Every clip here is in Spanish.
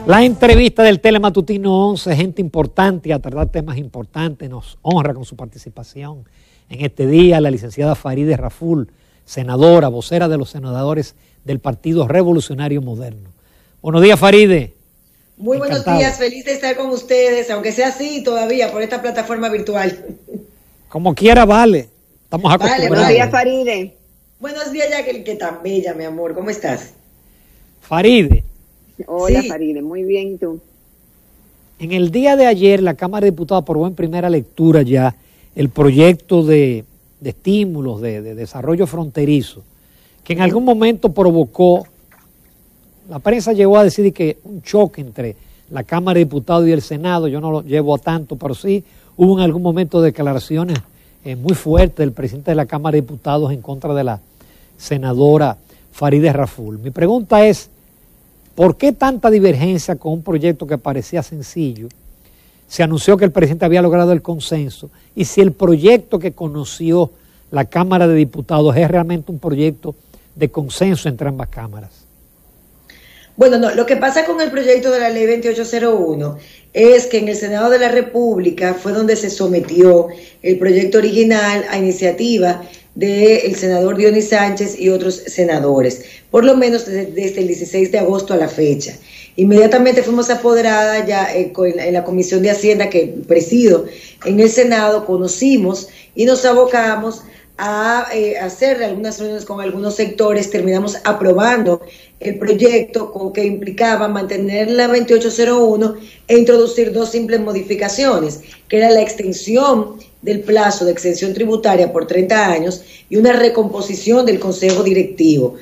La entrevista del Telematutino 11, gente importante a tratar temas importantes, nos honra con su participación en este día la licenciada Farideh Raful, senadora, vocera de los senadores del Partido Revolucionario Moderno. Buenos días, Farideh. Muy buenos días, feliz de estar con ustedes, aunque sea así todavía por esta plataforma virtual. Como quiera, vale. Estamos acostumbrados. Buenos días, Farideh. Buenos días, Jacqueline, que tan bella, mi amor. ¿Cómo estás? Farideh. Hola, sí. Farideh, muy bien, ¿y tú? En el día de ayer, la Cámara de Diputados aprobó en primera lectura ya el proyecto de estímulos, de desarrollo fronterizo, que en algún momento provocó, la prensa llegó a decir que un choque entre la Cámara de Diputados y el Senado. Yo no lo llevo a tanto, pero sí hubo en algún momento declaraciones muy fuertes del presidente de la Cámara de Diputados en contra de la senadora Farideh Raful. Mi pregunta es, ¿por qué tanta divergencia con un proyecto que parecía sencillo? Se anunció que el presidente había logrado el consenso, y si el proyecto que conoció la Cámara de Diputados es realmente un proyecto de consenso entre ambas cámaras. Bueno, no, lo que pasa con el proyecto de la ley 2801 es que en el Senado de la República fue donde se sometió el proyecto original a iniciativa del senador Dionis Sánchez y otros senadores, por lo menos desde el 16 de agosto a la fecha. Inmediatamente fuimos apoderadas ya en la Comisión de Hacienda que presido en el Senado, conocimos y nos abocamos a hacer algunas reuniones con algunos sectores. Terminamos aprobando el proyecto que implicaba mantener la 2801 e introducir dos simples modificaciones, que era la extensión del plazo de exención tributaria por 30 años y una recomposición del Consejo Directivo,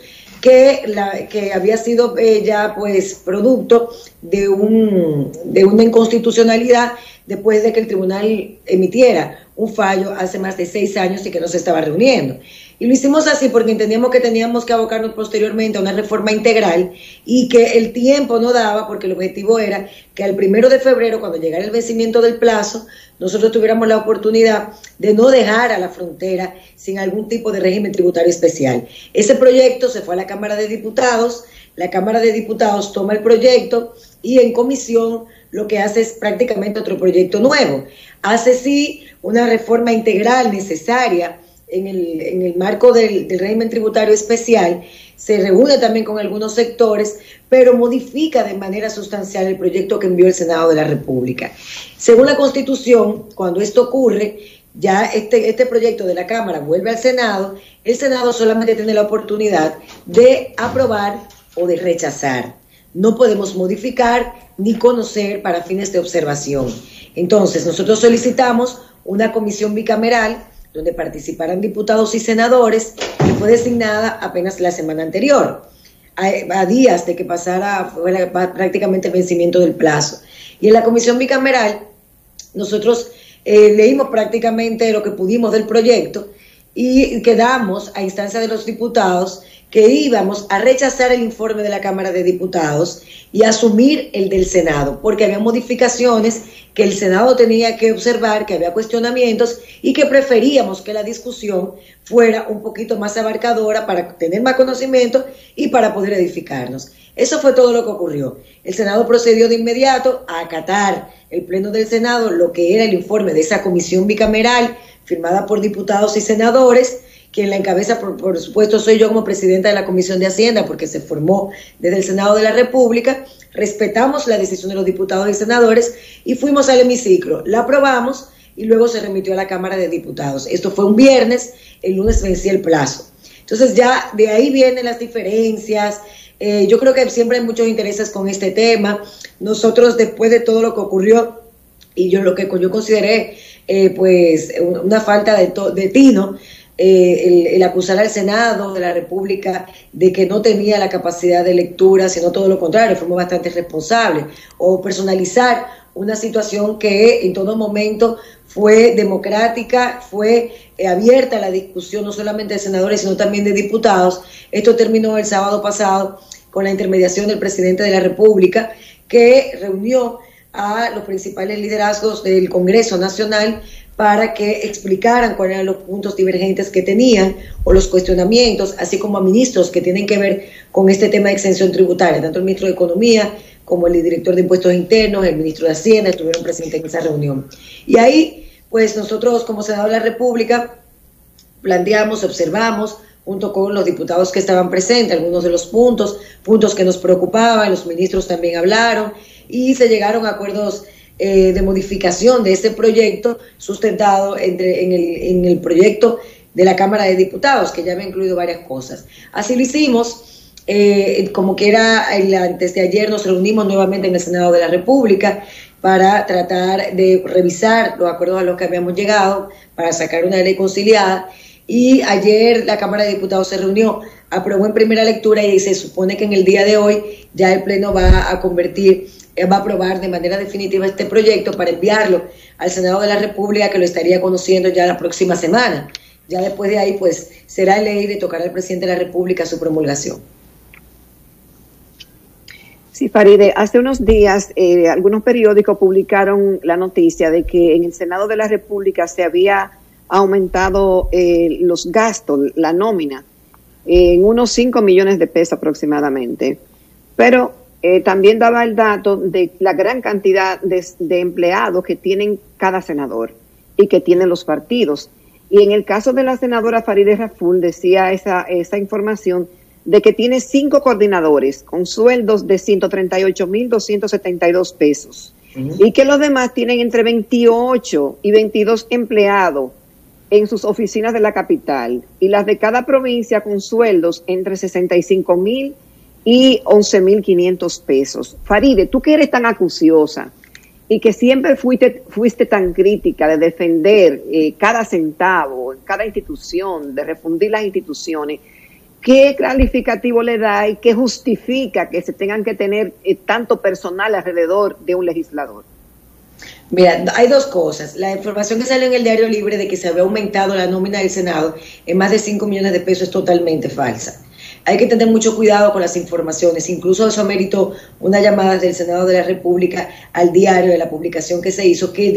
que había sido ya pues producto de una inconstitucionalidad después de que el tribunal emitiera un fallo hace más de 6 años y que no se estaba reuniendo. Y lo hicimos así porque entendíamos que teníamos que abocarnos posteriormente a una reforma integral y que el tiempo no daba, porque el objetivo era que al 1 de febrero, cuando llegara el vencimiento del plazo, nosotros tuviéramos la oportunidad de no dejar a la frontera sin algún tipo de régimen tributario especial. Ese proyecto se fue a la Cámara de Diputados, la Cámara de Diputados toma el proyecto y en comisión lo que hace es prácticamente otro proyecto nuevo. Hace sí una reforma integral necesaria en el marco del régimen tributario especial, se reúne también con algunos sectores, pero modifica de manera sustancial el proyecto que envió el Senado de la República. Según la Constitución, cuando esto ocurre, ya este proyecto de la Cámara vuelve al Senado, el Senado solamente tiene la oportunidad de aprobar o de rechazar. No podemos modificar ni conocer para fines de observación. Entonces, nosotros solicitamos una comisión bicameral donde participarán diputados y senadores, que fue designada apenas la semana anterior, a días de que pasara prácticamente el vencimiento del plazo. Y en la comisión bicameral nosotros leímos prácticamente lo que pudimos del proyecto y quedamos a instancia de los diputados que íbamos a rechazar el informe de la Cámara de Diputados y asumir el del Senado, porque había modificaciones que el Senado tenía que observar, que había cuestionamientos y que preferíamos que la discusión fuera un poquito más abarcadora para tener más conocimiento y para poder edificarnos. Eso fue todo lo que ocurrió. El Senado procedió de inmediato a acatar el Pleno del Senado lo que era el informe de esa comisión bicameral firmada por diputados y senadores. Quien la encabeza, por supuesto, soy yo como presidenta de la Comisión de Hacienda, porque se formó desde el Senado de la República. Respetamos la decisión de los diputados y senadores y fuimos al hemiciclo. La aprobamos y luego se remitió a la Cámara de Diputados. Esto fue un viernes, el lunes vencía el plazo. Entonces ya de ahí vienen las diferencias. Yo creo que siempre hay muchos intereses con este tema. Nosotros, después de todo lo que ocurrió, y yo consideré pues una falta de tino, el acusar al Senado de la República de que no tenía la capacidad de lectura, sino todo lo contrario, fuimos bastante responsables, o personalizar una situación que en todo momento fue democrática, fue abierta a la discusión no solamente de senadores, sino también de diputados. Esto terminó el sábado pasado con la intermediación del presidente de la República, que reunió a los principales liderazgos del Congreso Nacional para que explicaran cuáles eran los puntos divergentes que tenían o los cuestionamientos, así como a ministros que tienen que ver con este tema de exención tributaria. Tanto el ministro de Economía como el director de Impuestos Internos, el ministro de Hacienda, estuvieron presentes en esa reunión. Y ahí, pues nosotros como senador de la República planteamos, observamos, junto con los diputados que estaban presentes, algunos de los puntos que nos preocupaban, los ministros también hablaron, y se llegaron a acuerdos de modificación de este proyecto sustentado en el proyecto de la Cámara de Diputados, que ya había incluido varias cosas. Así lo hicimos, como que era antes de ayer nos reunimos nuevamente en el Senado de la República para tratar de revisar los acuerdos a los que habíamos llegado, para sacar una ley conciliada, y ayer la Cámara de Diputados se reunió, aprobó en primera lectura y se supone que en el día de hoy ya el Pleno va a aprobar de manera definitiva este proyecto para enviarlo al Senado de la República, que lo estaría conociendo ya la próxima semana. Ya después de ahí, pues, será ley de tocar al presidente de la República su promulgación. Sí, Faride, hace unos días algunos periódicos publicaron la noticia de que en el Senado de la República se había aumentado los gastos, la nómina, en unos 5 millones de pesos aproximadamente. Pero también daba el dato de la gran cantidad de empleados que tienen cada senador y que tienen los partidos. Y en el caso de la senadora Farideh Raful decía esa información de que tiene 5 coordinadores con sueldos de 138,272 pesos. Y que los demás tienen entre 28 y 22 empleados en sus oficinas de la capital, y las de cada provincia con sueldos entre 65,000 y 11,500 pesos. Farideh, tú que eres tan acuciosa y que siempre fuiste tan crítica de defender cada centavo, cada institución, de refundir las instituciones, ¿qué calificativo le da y qué justifica que se tengan que tener tanto personal alrededor de un legislador? Mira, hay dos cosas. La información que salió en el Diario Libre de que se había aumentado la nómina del Senado en más de 5 millones de pesos es totalmente falsa. Hay que tener mucho cuidado con las informaciones. Incluso eso meritó una llamada del Senado de la República al diario de la publicación que se hizo, que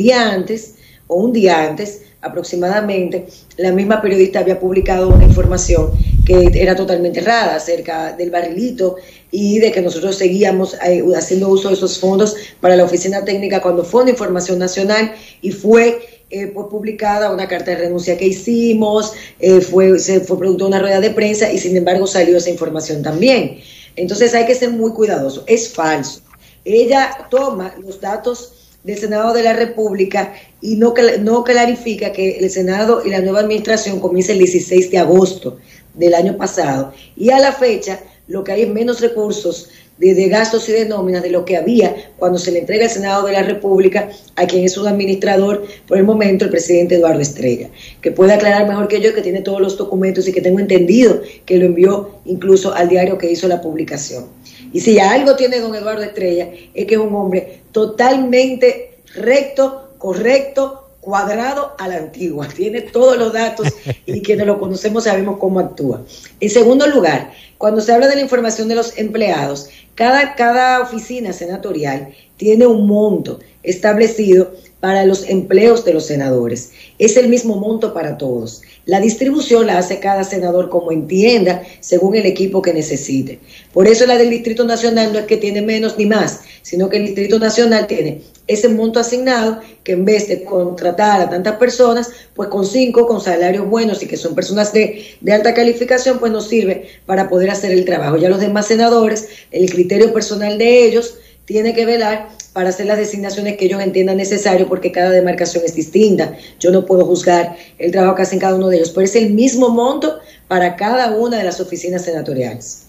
un día antes aproximadamente, la misma periodista había publicado una información que era totalmente errada acerca del barrilito y de que nosotros seguíamos haciendo uso de esos fondos para la oficina técnica cuando fue una información nacional y fue publicada una carta de renuncia que hicimos, se fue producto de una rueda de prensa y sin embargo salió esa información también. Entonces hay que ser muy cuidadoso, es falso. Ella toma los datos del Senado de la República y no clarifica que el Senado y la nueva administración comienza el 16 de agosto del año pasado y a la fecha lo que hay es menos recursos de gastos y de nóminas de lo que había cuando se le entrega el Senado de la República a quien es un administrador por el momento, el presidente Eduardo Estrella, que puede aclarar mejor que yo, que tiene todos los documentos y que tengo entendido que lo envió incluso al diario que hizo la publicación. Y si algo tiene don Eduardo Estrella es que es un hombre totalmente recto, correcto, cuadrado a la antigua. Tiene todos los datos y quienes lo conocemos sabemos cómo actúa. En segundo lugar, cuando se habla de la información de los empleados, cada oficina senatorial tiene un monto establecido para los empleos de los senadores. Es el mismo monto para todos. La distribución la hace cada senador como entienda, según el equipo que necesite. Por eso la del Distrito Nacional no es que tiene menos ni más, sino que el Distrito Nacional tiene ese monto asignado que en vez de contratar a tantas personas, pues con 5, con salarios buenos y que son personas de alta calificación, pues nos sirve para poder hacer el trabajo. Ya los demás senadores, el criterio personal de ellos tiene que velar para hacer las designaciones que ellos entiendan necesario, porque cada demarcación es distinta. Yo no puedo juzgar el trabajo que hacen cada uno de ellos, pero es el mismo monto para cada una de las oficinas senatoriales.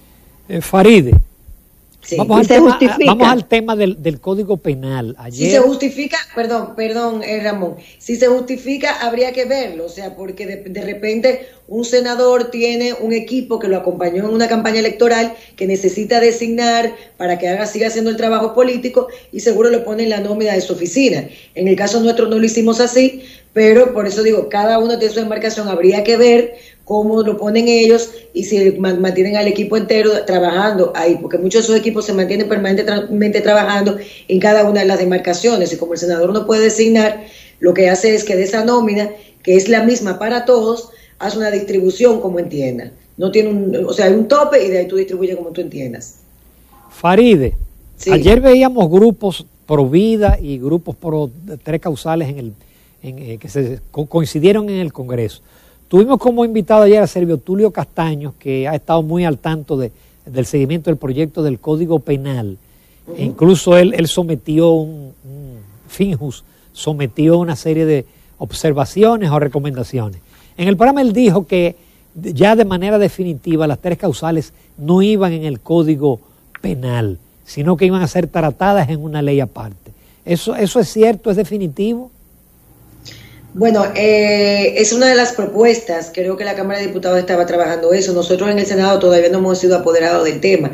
Farideh, sí. vamos al tema del Código Penal. Ayer... Si se justifica, perdón, Ramón, si se justifica habría que verlo, o sea, porque de repente un senador tiene un equipo que lo acompañó en una campaña electoral que necesita designar para que siga haciendo el trabajo político y seguro lo pone en la nómina de su oficina. En el caso nuestro no lo hicimos así, pero por eso digo, cada uno de su demarcación habría que ver cómo lo ponen ellos y si mantienen al equipo entero trabajando ahí, porque muchos de esos equipos se mantienen permanentemente trabajando en cada una de las demarcaciones y como el senador no puede designar, Lo que hace es que de esa nómina, que es la misma para todos, hace una distribución como entienda. No tiene o sea, hay un tope y de ahí tú distribuyes como tú entiendas. Faride, sí. Ayer veíamos grupos pro vida y grupos pro tres causales que coincidieron en el Congreso. Tuvimos como invitado ayer a Servio Tulio Castaños, que ha estado muy al tanto del seguimiento del proyecto del Código Penal. E incluso él sometió Finjus sometió una serie de observaciones o recomendaciones. En el programa él dijo que ya de manera definitiva las tres causales no iban en el Código Penal, sino que iban a ser tratadas en una ley aparte. ¿Eso es cierto? ¿Es definitivo? Bueno, es una de las propuestas. Creo que la Cámara de Diputados estaba trabajando eso. Nosotros en el Senado todavía no hemos sido apoderados del tema.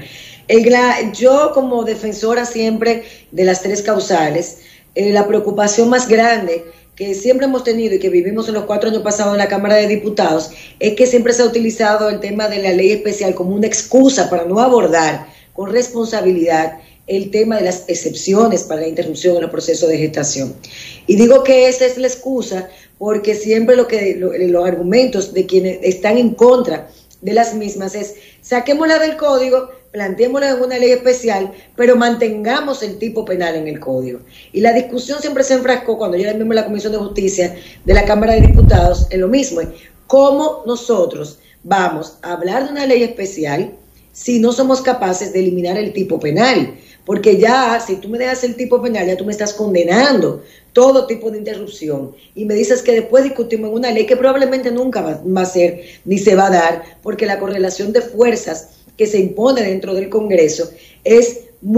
Yo como defensora siempre de las tres causales, la preocupación más grande que siempre hemos tenido y que vivimos en los 4 años pasados en la Cámara de Diputados es que siempre se ha utilizado el tema de la ley especial como una excusa para no abordar con responsabilidad el tema de las excepciones para la interrupción en los procesos de gestación. Y digo que esa es la excusa porque siempre los argumentos de quienes están en contra de las mismas es: saquémosla del código, planteémosla en una ley especial, pero mantengamos el tipo penal en el código. Y la discusión siempre se enfrascó, cuando yo era miembro de la Comisión de Justicia de la Cámara de Diputados, en lo mismo: cómo nosotros vamos a hablar de una ley especial si no somos capaces de eliminar el tipo penal. Porque ya, si tú me dejas el tipo penal, ya tú me estás condenando todo tipo de interrupción. Y me dices que después discutimos en una ley que probablemente nunca va a ser ni se va a dar, porque la correlación de fuerzas que se impone dentro del Congreso es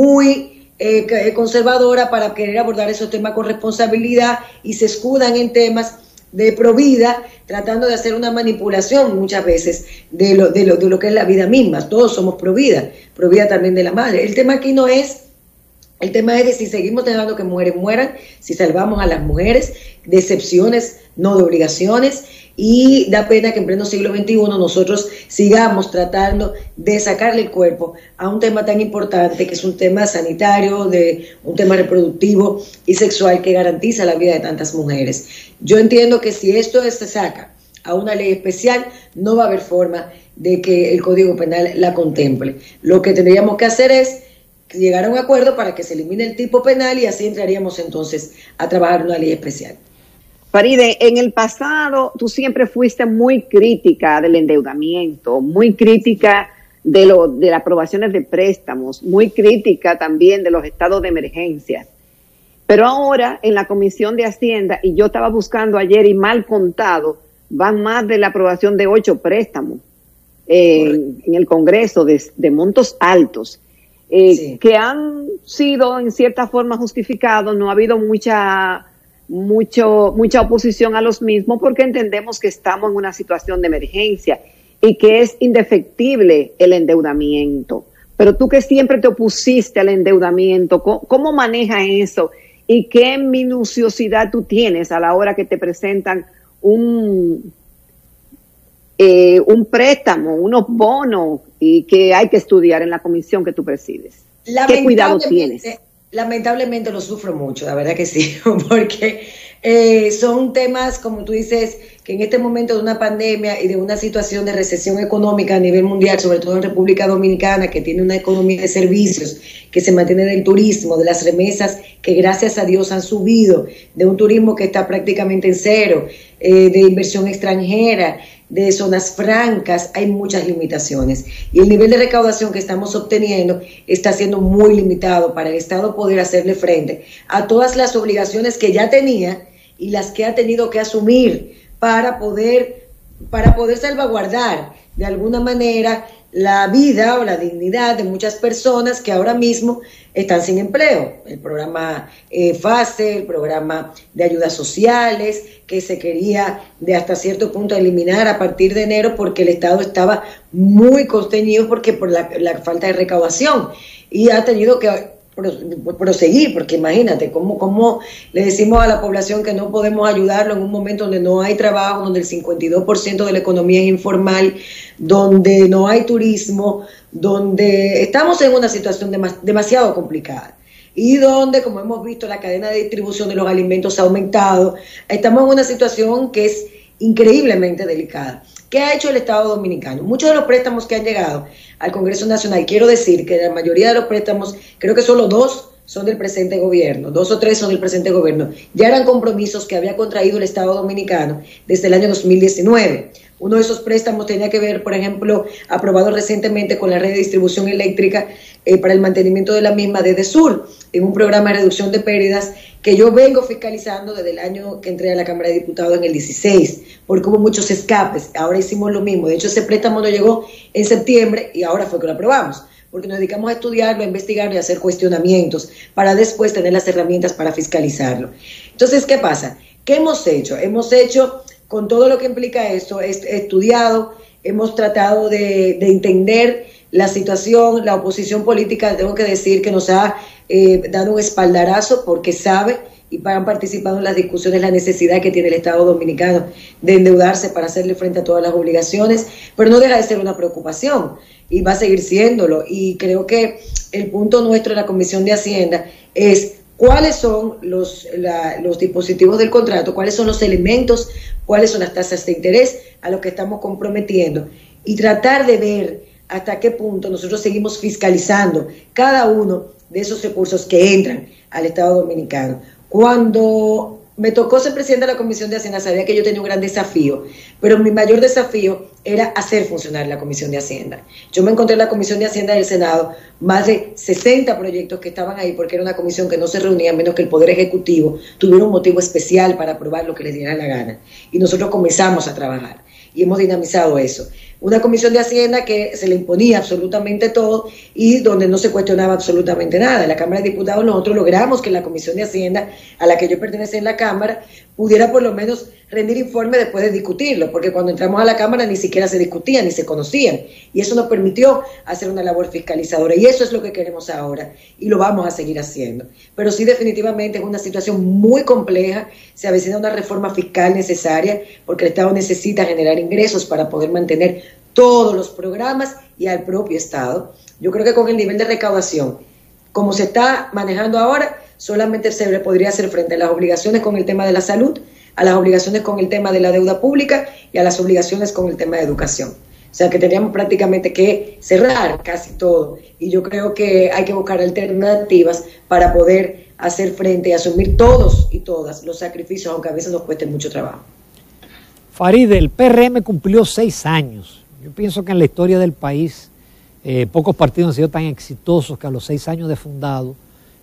muy conservadora para querer abordar esos temas con responsabilidad y se escudan en temas de provida, tratando de hacer una manipulación muchas veces de lo que es la vida misma. Todos somos provida también de la madre. El tema aquí no es, el tema es de si seguimos dejando que mujeres mueran, si salvamos a las mujeres de excepciones, no de obligaciones, y da pena que en pleno siglo XXI nosotros sigamos tratando de sacarle el cuerpo a un tema tan importante, que es un tema sanitario, un tema reproductivo y sexual que garantiza la vida de tantas mujeres. Yo entiendo que si esto se saca a una ley especial, no va a haber forma de que el Código Penal la contemple. Lo que tendríamos que hacer es llegar a un acuerdo para que se elimine el tipo penal y así entraríamos entonces a trabajar una ley especial. Faride, en el pasado tú siempre fuiste muy crítica del endeudamiento, muy crítica de las aprobaciones de préstamos, muy crítica también de los estados de emergencia. Pero ahora en la Comisión de Hacienda, y yo estaba buscando ayer y mal contado, van más de la aprobación de 8 préstamos en el Congreso de montos altos, sí, que han sido en cierta forma justificados. No ha habido mucha oposición a los mismos porque entendemos que estamos en una situación de emergencia y que es indefectible el endeudamiento. Pero tú que siempre te opusiste al endeudamiento, ¿cómo manejas eso? ¿Y qué minuciosidad tú tienes a la hora que te presentan un préstamo, unos bonos, y que hay que estudiar en la comisión que tú presides? ¿Qué cuidado tienes? Lamentablemente lo sufro mucho, la verdad que sí, porque son temas, como tú dices, que en este momento de una pandemia y de una situación de recesión económica a nivel mundial, sobre todo en República Dominicana, que tiene una economía de servicios, que se mantiene del turismo, de las remesas que gracias a Dios han subido, de un turismo que está prácticamente en cero, de inversión extranjera, de zonas francas, hay muchas limitaciones. Y el nivel de recaudación que estamos obteniendo está siendo muy limitado para el Estado poder hacerle frente a todas las obligaciones que ya tenía y las que ha tenido que asumir para poder salvaguardar de alguna manera la vida o la dignidad de muchas personas que ahora mismo están sin empleo. El programa FASE, el programa de ayudas sociales, que se quería de hasta cierto punto eliminar a partir de enero porque el Estado estaba muy constreñido por la falta de recaudación y ha tenido que proseguir, porque imagínate cómo le decimos a la población que no podemos ayudarlo en un momento donde no hay trabajo, donde el 52% de la economía es informal, donde no hay turismo, donde estamos en una situación demasiado complicada. y donde, como hemos visto, la cadena de distribución de los alimentos ha aumentado. Estamos en una situación que es increíblemente delicada. ¿Qué ha hecho el Estado Dominicano? Muchos de los préstamos que han llegado al Congreso Nacional, quiero decir que la mayoría de los préstamos, creo que solo 2 son del presente gobierno, 2 o 3 son del presente gobierno, ya eran compromisos que había contraído el Estado Dominicano desde el año 2019. Uno de esos préstamos tenía que ver, por ejemplo, aprobado recientemente con la red de distribución eléctrica para el mantenimiento de la misma desde Sur, en un programa de reducción de pérdidas que yo vengo fiscalizando desde el año que entré a la Cámara de Diputados en el 16, porque hubo muchos escapes. Ahora hicimos lo mismo. De hecho, ese préstamo no llegó en septiembre y ahora fue que lo aprobamos, porque nos dedicamos a estudiarlo, a investigarlo y a hacer cuestionamientos para después tener las herramientas para fiscalizarlo. Entonces, ¿qué pasa? ¿Qué hemos hecho? Hemos hecho, con todo lo que implica esto, estudiado, hemos tratado de entender la situación. La oposición política, tengo que decir que nos ha dado un espaldarazo porque sabe y han participado en las discusiones la necesidad que tiene el Estado Dominicano de endeudarse para hacerle frente a todas las obligaciones, pero no deja de ser una preocupación y va a seguir siéndolo. Y creo que el punto nuestro en la Comisión de Hacienda es cuáles son los dispositivos del contrato, cuáles son los elementos, cuáles son las tasas de interés a los que estamos comprometiendo y tratar de ver hasta qué punto nosotros seguimos fiscalizando cada uno de esos recursos que entran al Estado Dominicano. Cuando me tocó ser presidenta de la Comisión de Hacienda, sabía que yo tenía un gran desafío, pero mi mayor desafío era hacer funcionar la Comisión de Hacienda. Yo me encontré en la Comisión de Hacienda del Senado más de 60 proyectos que estaban ahí porque era una comisión que no se reunía a menos que el Poder Ejecutivo tuviera un motivo especial para aprobar lo que les diera la gana. Y nosotros comenzamos a trabajar y hemos dinamizado eso. Una Comisión de Hacienda que se le imponía absolutamente todo y donde no se cuestionaba absolutamente nada. En la Cámara de Diputados nosotros logramos que la Comisión de Hacienda, a la que yo pertenecía en la Cámara, pudiera por lo menos rendir informe después de discutirlo, porque cuando entramos a la Cámara ni siquiera se discutían ni se conocían, y eso nos permitió hacer una labor fiscalizadora, y eso es lo que queremos ahora, y lo vamos a seguir haciendo. Pero sí, definitivamente es una situación muy compleja, se avecina una reforma fiscal necesaria, porque el Estado necesita generar ingresos para poder mantener todos los programas y al propio Estado. Yo creo que con el nivel de recaudación, como se está manejando ahora, solamente se le podría hacer frente a las obligaciones con el tema de la salud, a las obligaciones con el tema de la deuda pública y a las obligaciones con el tema de educación. O sea que teníamos prácticamente que cerrar casi todo, y yo creo que hay que buscar alternativas para poder hacer frente y asumir todos y todas los sacrificios, aunque a veces nos cueste mucho trabajo. Farideh, el PRM cumplió 6 años. Yo pienso que en la historia del país pocos partidos han sido tan exitosos que a los 6 años de fundado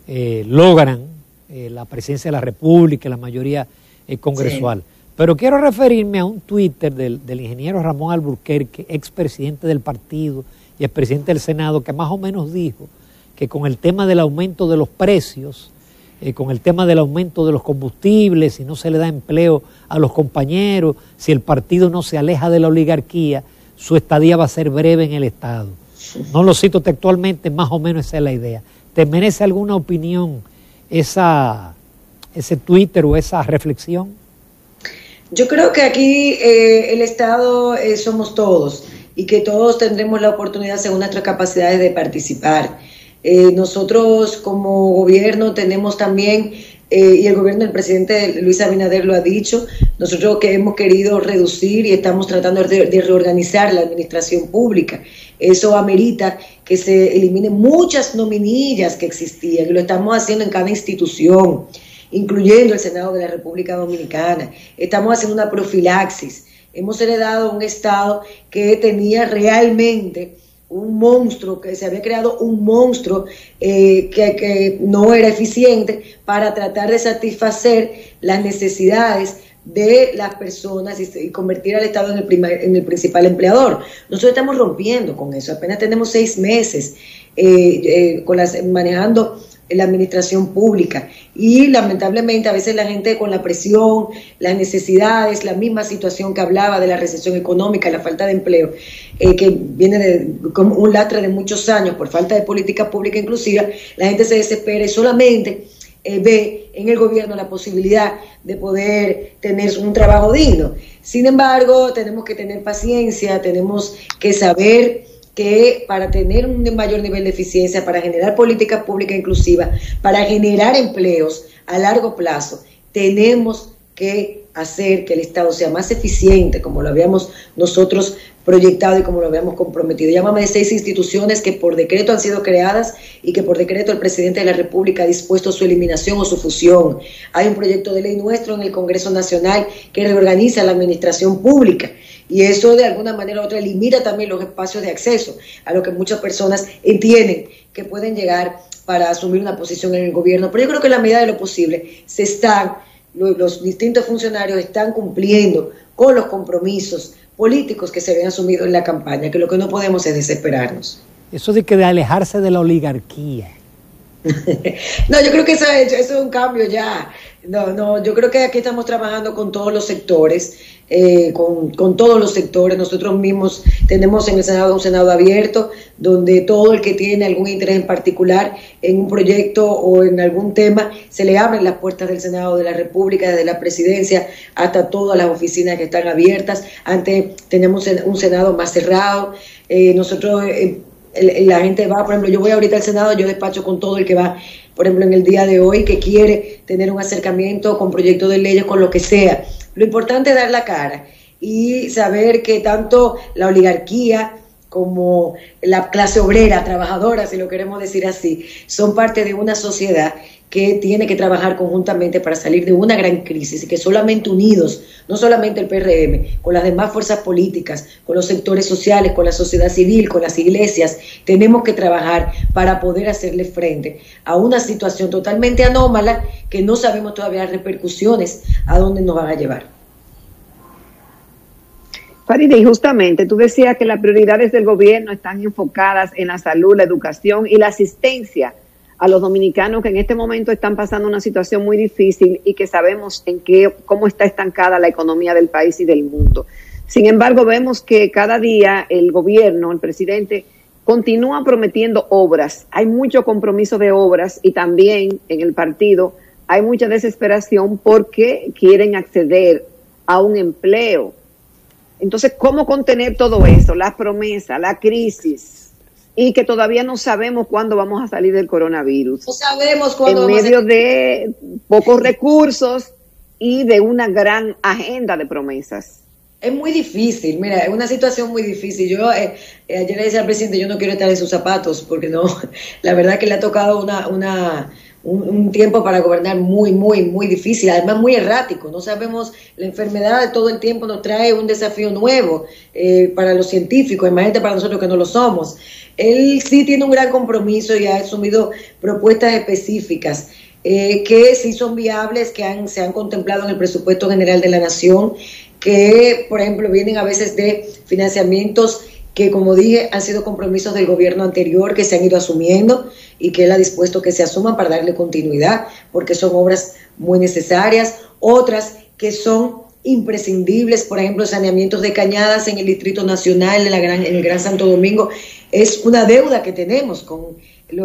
logran la presidencia de la República, la mayoría congresual. Sí. Pero quiero referirme a un Twitter del ingeniero Ramón Alburquerque, expresidente del partido y expresidente del Senado, que más o menos dijo que con el tema del aumento de los precios, con el tema del aumento de los combustibles, si no se le da empleo a los compañeros, si el partido no se aleja de la oligarquía, su estadía va a ser breve en el Estado. No lo cito textualmente, más o menos esa es la idea. ¿Te merece alguna opinión ese Twitter o esa reflexión? Yo creo que aquí el Estado somos todos y que todos tendremos la oportunidad según nuestras capacidades de participar. Nosotros como gobierno tenemos también, y el gobierno del presidente Luis Abinader lo ha dicho, nosotros que hemos querido reducir y estamos tratando de reorganizar la administración pública. Eso amerita que se eliminen muchas nominillas que existían, y lo estamos haciendo en cada institución, incluyendo el Senado de la República Dominicana. Estamos haciendo una profilaxis. Hemos heredado un Estado que tenía realmente un monstruo, que se había creado un monstruo que no era eficiente para tratar de satisfacer las necesidades de las personas y convertir al Estado en el principal empleador. Nosotros estamos rompiendo con eso, apenas tenemos 6 meses manejando la administración pública, y lamentablemente a veces la gente con la presión, las necesidades, la misma situación que hablaba de la recesión económica, la falta de empleo, que viene como un lastre de muchos años por falta de política pública inclusiva, la gente se desespera y solamente ve en el gobierno la posibilidad de poder tener un trabajo digno. Sin embargo, tenemos que tener paciencia, tenemos que saber que para tener un mayor nivel de eficiencia, para generar políticas públicas inclusivas, para generar empleos a largo plazo, tenemos que hacer que el Estado sea más eficiente, como lo habíamos nosotros proyectado y como lo habíamos comprometido. Llámame de 6 instituciones que por decreto han sido creadas y que por decreto el presidente de la República ha dispuesto su eliminación o su fusión. Hay un proyecto de ley nuestro en el Congreso Nacional que reorganiza la administración pública, y eso de alguna manera u otra limita también los espacios de acceso a lo que muchas personas entienden que pueden llegar para asumir una posición en el gobierno. Pero yo creo que en la medida de lo posible los distintos funcionarios están cumpliendo con los compromisos políticos que se habían asumido en la campaña, que lo que no podemos es desesperarnos. Eso de alejarse de la oligarquía. No, yo creo que eso es un cambio ya. No, yo creo que aquí estamos trabajando con todos los sectores, con todos los sectores. Nosotros mismos tenemos en el Senado un Senado abierto, donde todo el que tiene algún interés en particular en un proyecto o en algún tema, se le abren las puertas del Senado de la República, desde la presidencia hasta todas las oficinas que están abiertas. Antes teníamos un Senado más cerrado. Nosotros... la gente va, por ejemplo, yo voy ahorita al Senado, yo despacho con todo el que va, por ejemplo, en el día de hoy, que quiere tener un acercamiento con proyectos de leyes, con lo que sea. Lo importante es dar la cara y saber que tanto la oligarquía como la clase obrera, trabajadora, si lo queremos decir así, son parte de una sociedad que tiene que trabajar conjuntamente para salir de una gran crisis, y que solamente unidos, no solamente el PRM, con las demás fuerzas políticas, con los sectores sociales, con la sociedad civil, con las iglesias, tenemos que trabajar para poder hacerle frente a una situación totalmente anómala que no sabemos todavía las repercusiones a dónde nos van a llevar. Faride, y justamente tú decías que las prioridades del gobierno están enfocadas en la salud, la educación y la asistencia a los dominicanos que en este momento están pasando una situación muy difícil y que sabemos cómo está estancada la economía del país y del mundo. Sin embargo, vemos que cada día el gobierno, el presidente, continúa prometiendo obras. Hay mucho compromiso de obras y también en el partido hay mucha desesperación porque quieren acceder a un empleo. Entonces, ¿cómo contener todo eso? Las promesas, la crisis, y que todavía no sabemos cuándo vamos a salir del coronavirus. No sabemos cuándo. En medio de pocos recursos y de una gran agenda de promesas. Es muy difícil, mira, es una situación muy difícil. Yo ayer le decía al presidente, yo no quiero estar en sus zapatos, porque no, la verdad que le ha tocado un tiempo para gobernar muy, muy, muy difícil, además muy errático. No sabemos, la enfermedad de todo el tiempo nos trae un desafío nuevo para los científicos, imagínate para nosotros que no lo somos. Él sí tiene un gran compromiso y ha asumido propuestas específicas que sí son viables, que se han contemplado en el presupuesto general de la nación, que por ejemplo vienen a veces de financiamientos que, como dije, han sido compromisos del gobierno anterior que se han ido asumiendo y que él ha dispuesto que se asuman para darle continuidad, porque son obras muy necesarias. Otras que son imprescindibles, por ejemplo, saneamientos de cañadas en el Distrito Nacional, en el Gran Santo Domingo, es una deuda que tenemos con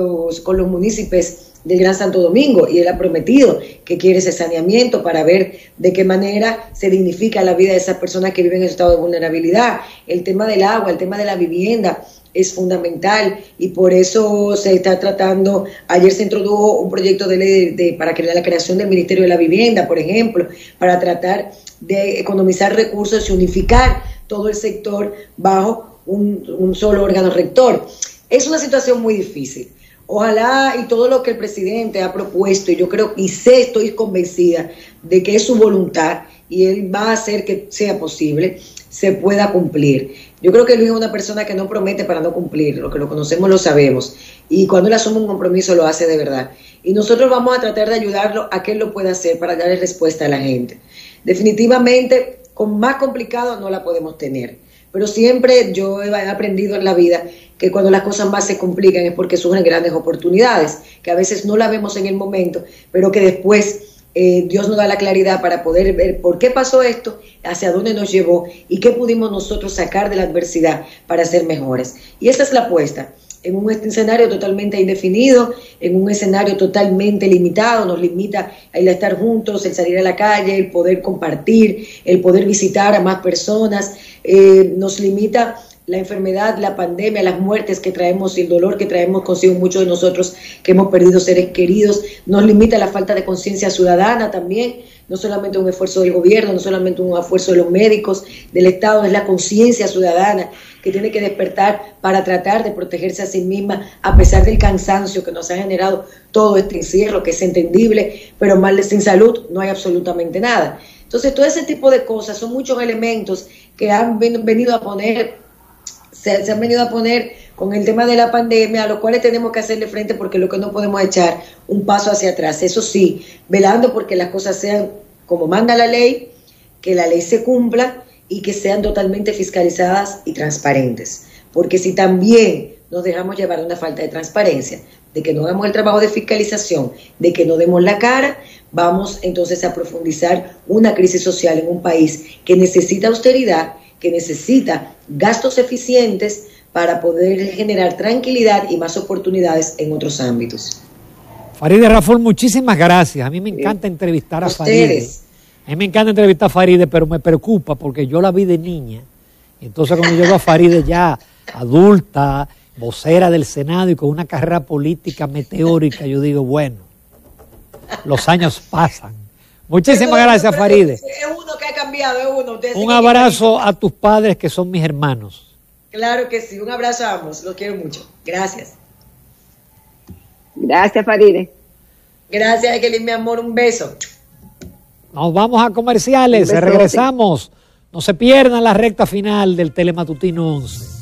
los municipios del Gran Santo Domingo, y él ha prometido que quiere ese saneamiento para ver de qué manera se dignifica la vida de esas personas que viven en estado de vulnerabilidad. El tema del agua, el tema de la vivienda es fundamental, y por eso se está tratando. Ayer se introdujo un proyecto de ley para crear la creación del Ministerio de la Vivienda, por ejemplo, para tratar de economizar recursos y unificar todo el sector bajo un solo órgano rector. Es una situación muy difícil. Ojalá, y todo lo que el presidente ha propuesto, y yo creo y estoy convencida de que es su voluntad y él va a hacer que sea posible, se pueda cumplir. Yo creo que Luis es una persona que no promete para no cumplir, lo que lo conocemos lo sabemos, y cuando él asume un compromiso lo hace de verdad. Y nosotros vamos a tratar de ayudarlo a que él lo pueda hacer para darle respuesta a la gente. Definitivamente, con más complicado no la podemos tener. Pero siempre yo he aprendido en la vida que cuando las cosas más se complican es porque surgen grandes oportunidades, que a veces no la vemos en el momento, pero que después Dios nos da la claridad para poder ver por qué pasó esto, hacia dónde nos llevó y qué pudimos nosotros sacar de la adversidad para ser mejores. Y esa es la apuesta. En un escenario totalmente indefinido, en un escenario totalmente limitado, nos limita el estar juntos, el salir a la calle, el poder compartir, el poder visitar a más personas, nos limita la enfermedad, la pandemia, las muertes que traemos y el dolor que traemos consigo muchos de nosotros que hemos perdido seres queridos, nos limita la falta de conciencia ciudadana también, no solamente un esfuerzo del gobierno, no solamente un esfuerzo de los médicos, del Estado, es la conciencia ciudadana que tiene que despertar para tratar de protegerse a sí misma a pesar del cansancio que nos ha generado todo este encierro, que es entendible, pero mal sin salud no hay absolutamente nada. Entonces todo ese tipo de cosas son muchos elementos que han venido a poner, se han venido a poner con el tema de la pandemia, a los cuales tenemos que hacerle frente porque lo que no podemos echar un paso hacia atrás. Eso sí, velando porque las cosas sean como manda la ley, que la ley se cumpla y que sean totalmente fiscalizadas y transparentes. Porque si también nos dejamos llevar de una falta de transparencia, de que no hagamos el trabajo de fiscalización, de que no demos la cara, vamos entonces a profundizar una crisis social en un país que necesita austeridad, que necesita gastos eficientes para poder generar tranquilidad y más oportunidades en otros ámbitos. Farideh Raful, muchísimas gracias. A mí me encanta entrevistar a Farideh. A mí me encanta entrevistar a Farideh, pero me preocupa porque yo la vi de niña. Entonces cuando yo veo a Farideh ya adulta, vocera del Senado y con una carrera política meteórica, yo digo, bueno, los años pasan. Muchísimas gracias, Farideh. Es uno que ha cambiado, es uno. Un abrazo a tus padres que son mis hermanos. Claro que sí, un abrazo a ambos, los quiero mucho. Gracias. Gracias, Farideh. Gracias, Ekelin, mi amor, un beso. Nos vamos a comerciales, regresamos. No se pierdan la recta final del Telematutino 11.